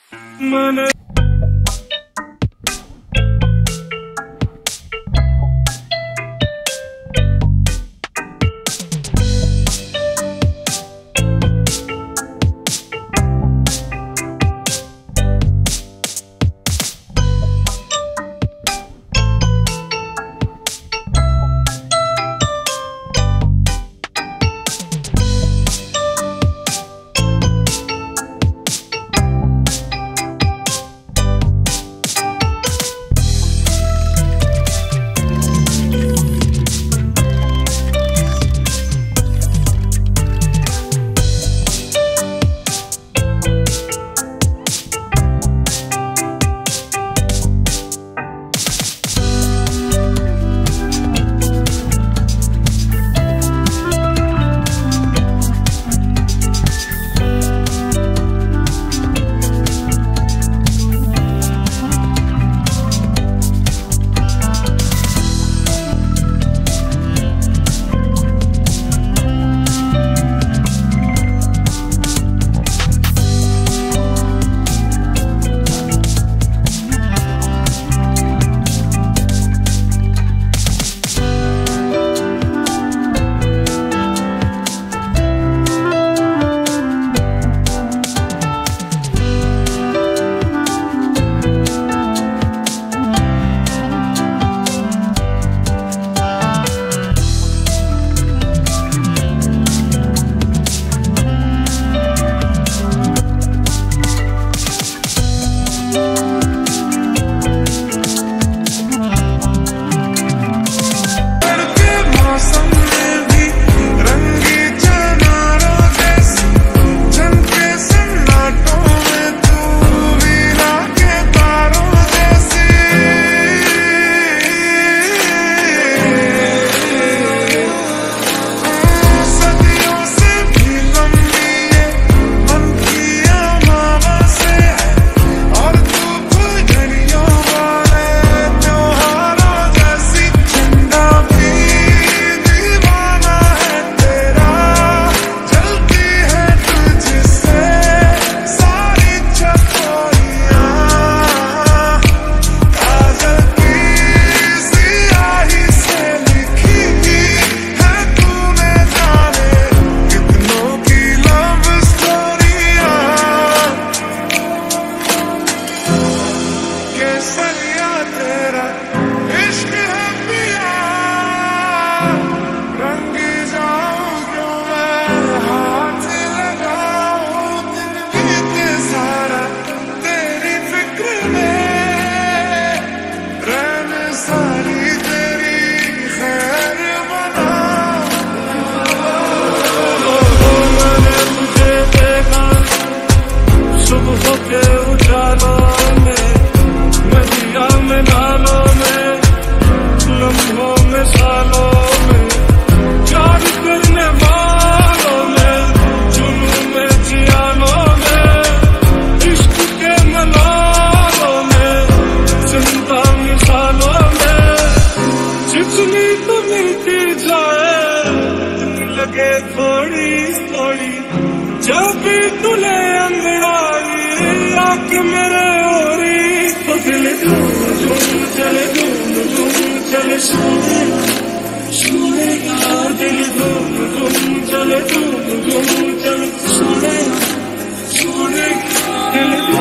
मैंने kesariya तेरा इश्क है पिया, रंग जाऊं क्यों मैं हाथ लगाऊं, दिन बीते सारा तेरी फिक्र में, रहने सारी तेरी खैर मनाऊं। मैंने तुझे देखा सुबह के उजालों में, नदिया में नालों में, लम्हों में सालों में, प्यार करने वालों में, जुनून में जियानों में, इश्क के मलालों में, जिंदा मिसालों में, जितनी तो मिलती जाए लगे थोड़ी थोड़ी, जब भी तुले अंगड़ाई आके मेरे ओरी, तो दिल झूम चले सोनेगा, दिल झूम चले सोनेगा, दिल